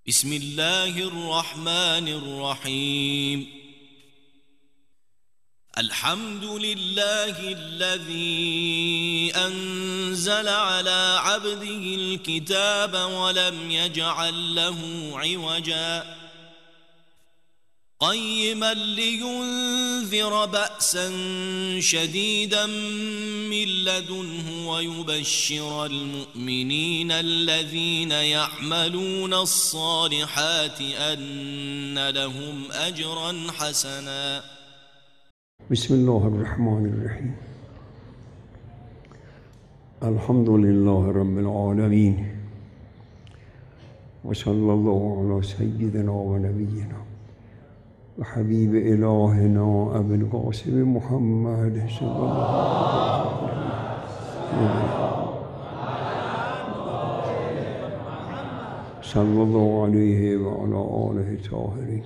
بسم الله الرحمن الرحيم. الحمد لله الذي أنزل على عبده الكتاب ولم يجعل له عوجا قيما لينذر بأسا شديدا من لدنه ويبشر المؤمنين الذين يعملون الصالحات أن لهم أجرا حسنا. بسم الله الرحمن الرحيم. الحمد لله رب العالمين وصلى الله على سيدنا ونبينا وحبيب إلهنا أبي القاسم محمد صلى الله عليه وعلى آله الطاهرين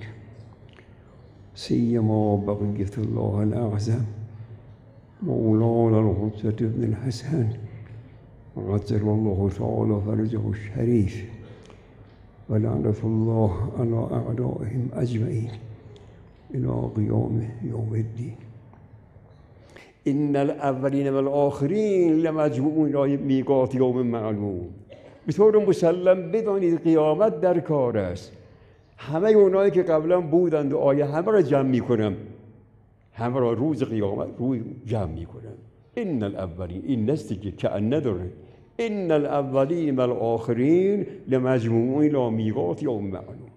سيما بقية الله الأعظم مولانا الحجة بن الحسن عجل الله تعالى فرجه الشريف ولعنة الله على أعدائهم أجمعين إلى قيام يوم الدين. إن الأولين والآخرين لمجموعون إلى میقات یوم معلوم. به طور مسلم بدانید قیامت در کار است. همه اونایی که قبلا بودند و آیه همه را جمع میکنم، همه را روز قیامت روی جمع میکنم. إن الأولين این نستی که نداره. إن الأولين والآخرين لمجموعون إلى میقات یوم معلوم.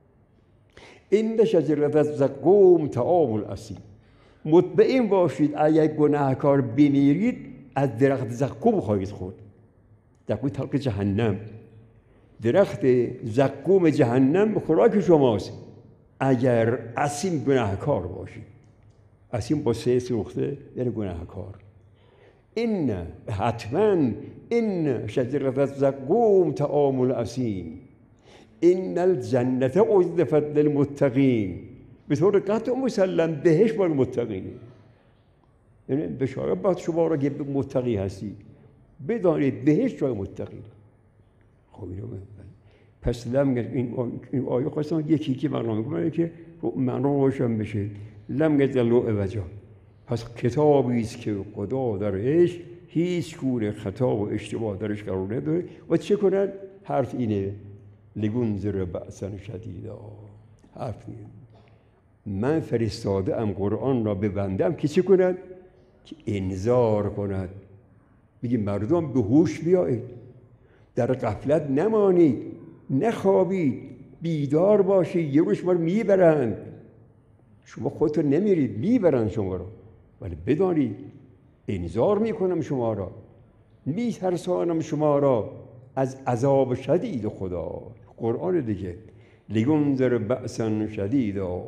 این شجرة زقوم طعام الأثیم. مطمئن باشید اگر گناهکار بمیرید از درخت زقوم خواهید خورد. زقوم تلق جهنم. درخت زقوم جهنم خوراک شماست اگر اثیم گناهکار باشید. اثیم با سه سوخته یعنی گناهکار. این حتما این شجرة زقوم طعام الأثیم. إن الجنة أزلفت للمتقين. به طور قطع مسلم بهش برای متقین. یعنی بشارت باید شما را که متقی هستی بدانید بهش برای متقین. خب اینو پس لم این آیه خواستم یکی که معنا میکنه که معنا روشن بشه. لم یجعلوا عوجا. پس کتابی است که خدا درش هیچ گونه خطا و اشتباه درش قرار نداره و چه کنن؟ حرف اینه لینذر بأسا شدیدا. حرف اینه من فرستاده ام قرآن را به بندم که چه کند؟ که انذار کند. میگه مردم به هوش بیایید، در غفلت نمانید، نخوابید، بیدار باشید. یه روز شما رو میبرند، شما خودتون نمیرید، میبرند شما رو، ولی بدانید انذار میکنم شما را، میترسانم شما را از عذاب شدید خدا. قرآن دیگه لینذر بأسا شدیدا.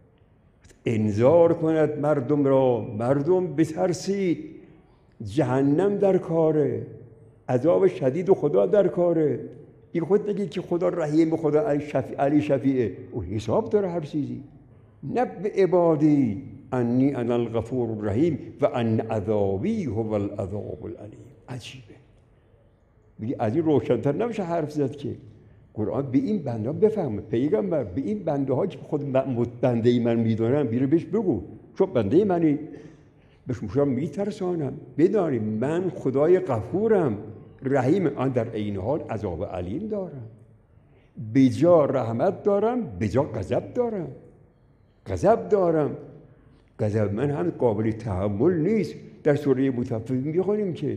انذار کند مردم را. مردم بترسید، جهنم در کاره، عذاب شدید خدا در کاره. این خود دیگه که خدا رحیم، خدا علی شفیعه، او حساب داره هر چیزی. نبئ عبادی انی انا الغفور الرحیم و ان عذابی هو العذاب العلیم. عجیبه. میگه از این روشن‌تر نمیشه حرف زد که قرآن به این بنده ها بفهمه. پیغمبر به این بنده ها که خود بنده من میدونم بیره بهش بگو چون بنده منی، بهش شما میترسانم. بدانی من خدای غفورم، رحیم، آن در عین حال عذاب علیم دارم. بجا رحمت دارم، بجا غضب دارم. غضب دارم، غضب من هم قابل تحمل نیست. در سوره مطففین میخونیم که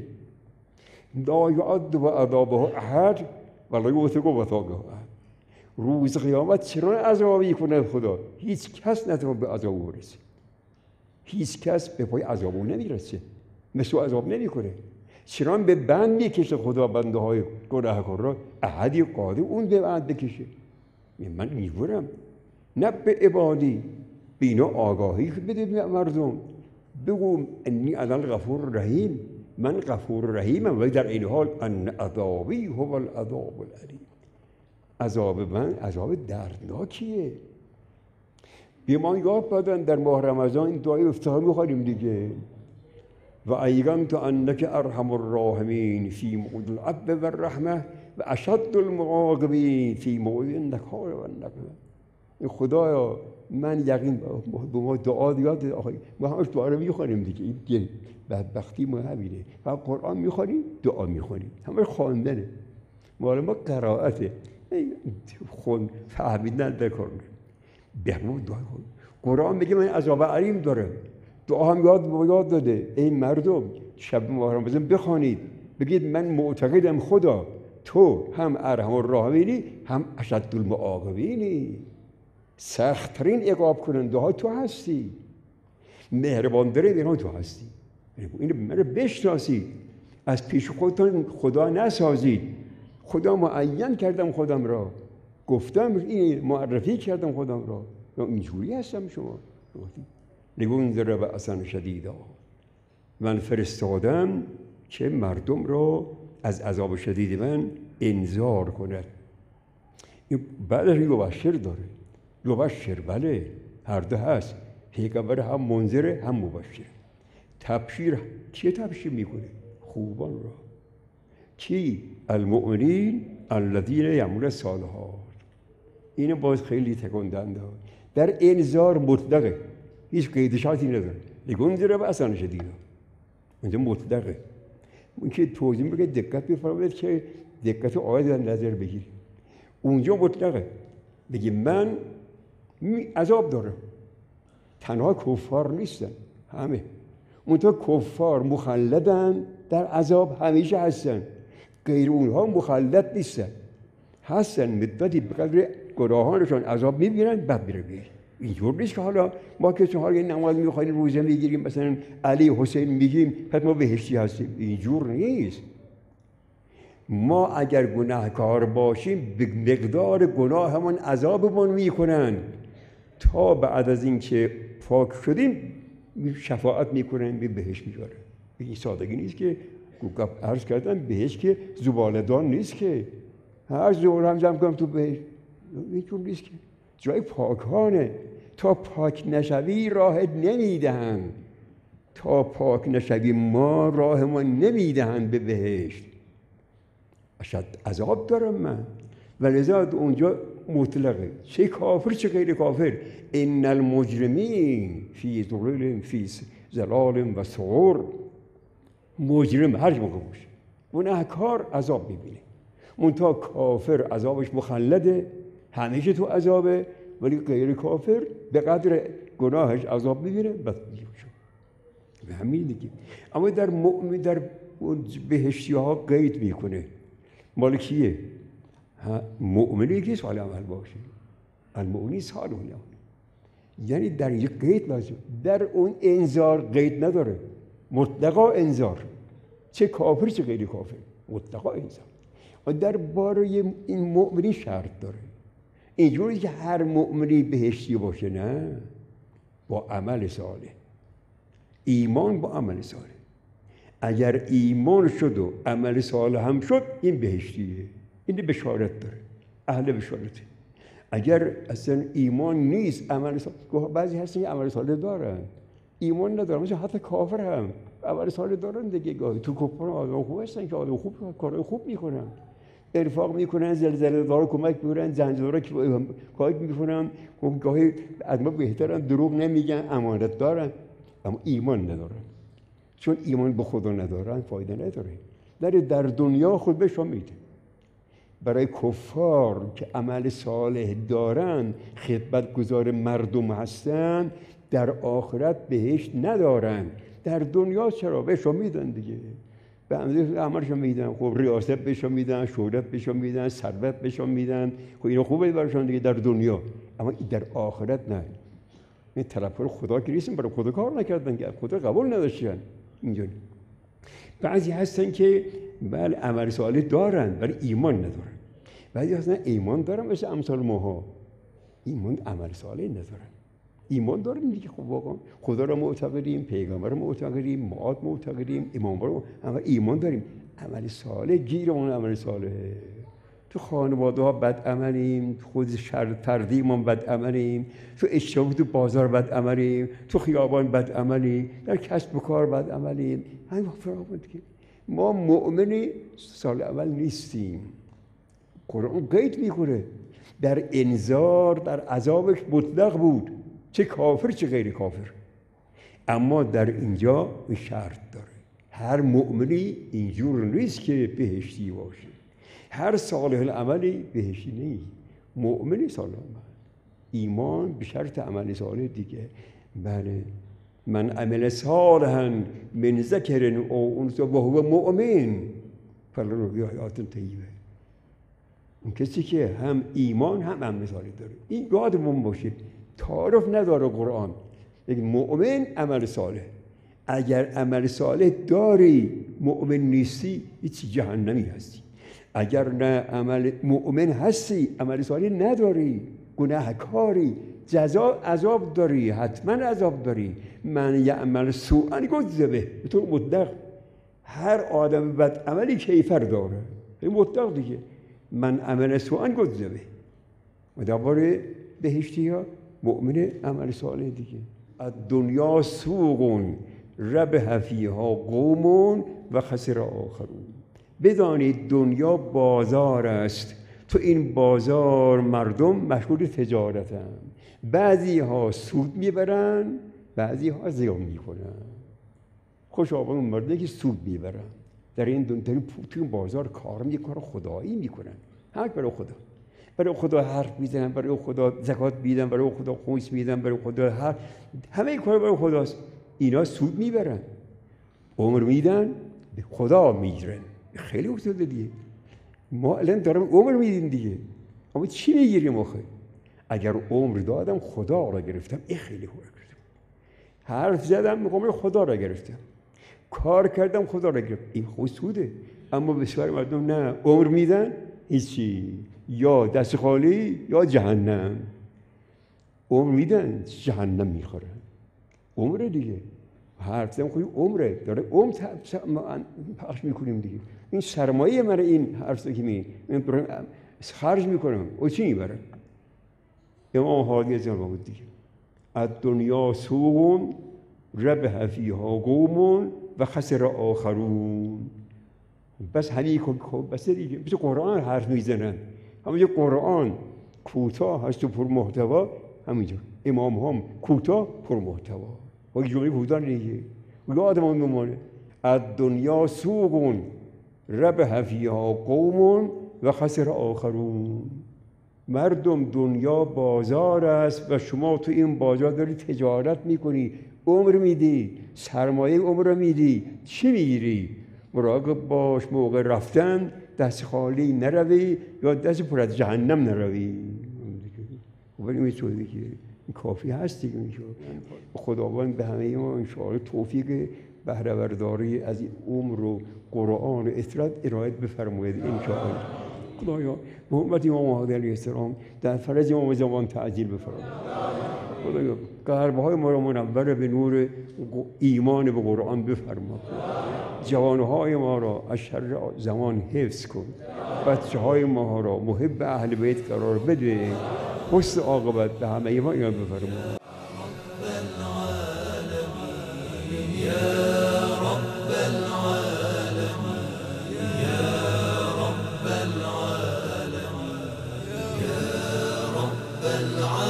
لا یعد و عذابه احد ولا یوثق وثاقه احد. روز قیامت چرا عذابی کنه خدا؟ هیچ کس نتونه به عذاب برسه. هیچ کس به پای عذاب نمیرسه، مثل عذاب نمیکنه. چرا به بند میکشه خدا بنده های گناهکار را؟ احدی قادر اون به بند بکشه. من میبرم. نبئ عبادی، بینا آگاهی بده به مردم. بگو انی انا الغفور الرحیم، من غفور رحیمم ولی در این حال ان عذابی هو العذاب العلیم. عذاب من عذاب دردناکیه. بیمان یاد بدن در ماه رمضان این دعای افتتاح میخوانیم دیگه. و ایقنت انک ارحم الراحمین فی موعد العفو والرحمه و اشد المعاقبین فی موضع النکال و النقمه. خدایا من یقین به ما دعا یاد آخه ما همش دعا رو میخونیم دیگه، این بدبختی ما همینه. و قرآن میخونیم دعا میخونیم، همه خواندنه، مال ما قرائته، خون فهمیدن بکن بهمون دعا کن. قرآن میگه من عذاب علیم دارم، دعا هم یاد داده ای مردم شب محرم بخوانید بگید من معتقدم خدا تو هم ارحم الراحمینی هم اشد المعاقبینی، سخت‌ترین عقاب کننده ها تو هستی، مهربان داره تو هستی. اینو من رو بشناسید، از پیش خودتان خدا نسازید. خدا معین کردم خودم را، گفتم این معرفی کردم خودم را، اینجوری هستم. شما لینذر بأسا شدیدا، من فرستادم که مردم را از عذاب شدید من انذار کند. بعدش یبشر داره، یبشر بله هر دو هست، پیغمبر هم منذره هم مبشر. تبشیر چیه تبشیر میکنه؟ خوبان را. کی؟ المؤمنین الذین یعملون الصالحات. اینو باز خیلی تکان دهنده، در انذار مطلقه، هیچ قید شرطی نداره. لینذر بأسا شدیدا اونجا مطلقه. اون که توضیح میگه دقت بفرمایید که دقت آیه در نظر بگیرید. اونجا مطلقه، بگی من عذاب دارم. تنها کفار نیستن، همه اونتا کفار مخلدن در عذاب، همیشه هستن. غیر اونها مخلد نیستن، هستن مدتی به قدر گناهانشان عذاب میبینن بعد میره بیرون. اینجور نیست که حالا ما که چون حالا نماز میخوایم روزه میگیریم مثلا علی حسین میگیم پس ما بهشتی هستیم. اینجور نیست. ما اگر گناهکار باشیم به مقدار گناهمون عذابمون میکنن، تا بعد از این که پاک شدیم شفاعت میکنن به بهشت میبرن. این سادگی نیست که عرض کردم بهشت که زباله‌دان نیست که هر زباله هم جمع کنم تو بهشت، اینجور نیست که جای پاکانه. تا پاک نشوی راهت نمیدهن، تا پاک نشوی ما راهمون نمیدهن به بهشت. اشد عذاب دارم من، ولذا اونجا مطلقه، چه کافر چه غیر کافر. ان المجرمین فی ضلال فی ضلال و سعور. مجرم هر موقع باشه، گناهکار عذاب میبینه. منتها کافر عذابش مخلده، همیشه تو عذابه، ولی غیر کافر به قدر گناهش عذاب میبینه بس میشه. به همین دیگه. اما در مؤمن در بهشتی ها قید میکنه، مال کیه؟ مؤمنی که صالح عمل باشه، المؤمنین صالحون. یعنی در یک قید لازم، در اون انذار قید نداره، مطلقا انذار، چه کافر چه غیر کافر مطلقا انذار. و در باره این مؤمنی شرط داره، اینجوری که هر مؤمنی بهشتی باشه، نه، با عمل صالح. ایمان با عمل صالح. اگر ایمان شد و عمل صالح هم شد این بهشتیه، این بشارت داره، اهل بشارته. اگر اصلا ایمان نیست عمل صالح، بعضی هستن که عمل صالح دارن ایمان ندارن، مثلا حتی کافر هم عمل صالح دارن دیگه. گاهی تو کفار آدم خوب هستن که آدم خوب کارهای خوب میکنن، ارفاق میکنن، زلزله دار کمک میکنن، زنجیرها کمک میکنن، گاهی از ما بهترن، دروغ نمیگن، امانت دارن، اما ایمان ندارن. چون ایمان به خدا ندارن فایده نداره. در دنیا خود بهشون میده. برای کفار که عمل صالح دارن، خدمتگزار مردم هستن، در آخرت بهشت ندارن. در دنیا چرا؟ بهشون میدن دیگه، به اندازه عملشون میدن. خب ریاست بهشون میدن، شهرت بهشون میدن، ثروت بهشون میدن، خب اینا خوبه براشون دیگه در دنیا، اما در آخرت نه. این طرفدار خدا که نیستن، برای خدا کار نکردن که خدا قبول نداشتن. اینجوری بعضی هستن که بله عمل صالح دارن ولی ایمان ندارن. بعضی هستن ایمان دارن مثل امثال ماها، ایمان عمل صالح ندارن. ایمان داریم دیگه، خب واقعا خدا رو معتقدیم، پیغمبر رو معتقدیم، معاد معتقدیم، امام رو، اما ایمان داریم، عمل صالح گیرمون عمل صالح. تو خانواده ها بد عملیم، خود فردیمون بد عملیم، تو اجتماع تو بازار بد عملیم، تو خیابان بد عملیم، در کسب و کار بد عملیم. همین فراموش که ما مؤمنی صالح عمل نیستیم. قرآن قید میکنه در انذار در عذابش مطلق بود، چه کافر چه غیر کافر. اما در اینجا شرط داره، هر مؤمنی اینجور نیست که بهشتی باشه، هر صالح العملی بهشتی نیست. مؤمنی صالح العمل، ایمان به شرط عمل صالح دیگه. بله، من عمل صالحا من ذکر او انثی و هو مؤمن فلنحییه حیاة طیبه. اون کسی که هم ایمان هم عمل صالح داره، این یادمون باشه. تعارف نداره قرآن، یک مؤمن عمل صالح. اگر عمل صالح داری مؤمن نیستی هیچ جهنمی هستی. اگر نه عمل مؤمن هستی عمل صالح نداری، گناهکاری، جزا عذاب داری، حتما عذاب داری. من یعمل سوءا یجزه به طور مطلق. هر آدم بد عملی کیفر داره، این مطلق دیگه. من عمل سوءا یجزه به. و درباره بهشتی ها مؤمن عمل صالح دیگه. الدنیا سوق ربح فیها قوم و خسر آخرون. بدانید دنیا بازار است، تو این بازار مردم مشغول تجارتن، بعضی ها سود میبرن بعضی ها زیان میکنن. خوش آبان اون مردی که سود میبرن در این تو این بازار کار میکنن، خدایی میکنن، همه برای خدا، برای خدا حرف میزنن، برای خدا زکات میدن، برای خدا خمس میدن، برای خدا همه کار برای خداست. اینا سود میبرن، عمر میدن به خدا میگیرن. خیلی افتاده دیگه. ما الان دارم عمر میدیم دیگه، اما چی میگیریم آخه؟ اگر عمر دادم خدا را گرفتم، این خیلی خوبه گرفتم. حرف زدم عمر خدا را گرفتم، کار کردم خدا را گرفتم، این خود سوده. اما بسیار مردم نه، عمر میدن هیچی، یا دست خالی یا جهنم. عمر میدن جهنم میخورن. عمره دیگه، حرف زدم خودی عمره، داره عمر پخش میکنیم دیگه. این سرمایه من این حرف که می خرج میکنم و چی میبرم؟ امام هادی از بود دیگه. الدنیا سوق ربح فیها قوم و خسر آخرون. بس همین بس دیگه. مثل قرآن حرف میزنن، همونجا قرآن کوتاه هست و پر محتوا، همینجا امام هم کوتاه پر محتوا و جمله بودن دیگه. یادمون میمونه الدنیا سوق ربح فیها قوم و خسر آخرون. مردم دنیا بازار است و شما تو این بازار داری تجارت میکنی، عمر میدی، سرمایه عمر میدی، چی میگیری؟ مراقب باش موقع رفتن دست خالی نروی یا دست پر از جهنم نروی. ولی میتونه که کافی هست دیگه. خداوند به همه ما انشاءالله توفیق بهره برداری از این عمر و قرآن و اطلاعات ارائه بفرماید انشاءالله. خدایا محمد امام هادی علیه السلام در فرج امام زمان تعجیل بفرماید. خدایا قلب‌های ما را منور به نور ایمان به قرآن بفرما. جوانهای ما را از شر زمان حفظ کن. بچه‌های ما را محب اهل بیت قرار بده. حسن عاقبت به همه ما اینا بفرما. العالمين